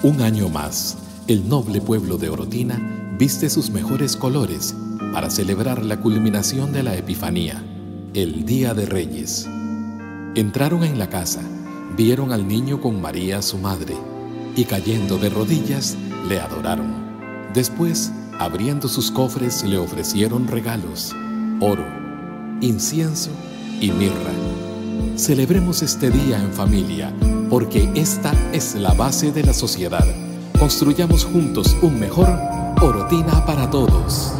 Un año más, el noble pueblo de Orotina viste sus mejores colores para celebrar la culminación de la Epifanía, el Día de Reyes. Entraron en la casa, vieron al niño con María su madre, y cayendo de rodillas, le adoraron. Después, abriendo sus cofres, le ofrecieron regalos, oro, incienso y mirra. Celebremos este día en familia, porque esta es la base de la sociedad. Construyamos juntos un mejor Orotina para todos.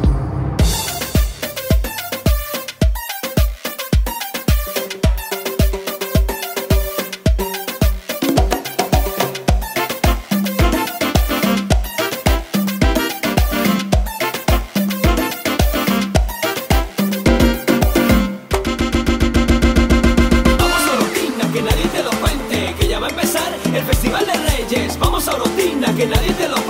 El Festival de Reyes, vamos a Orotina, que nadie te lo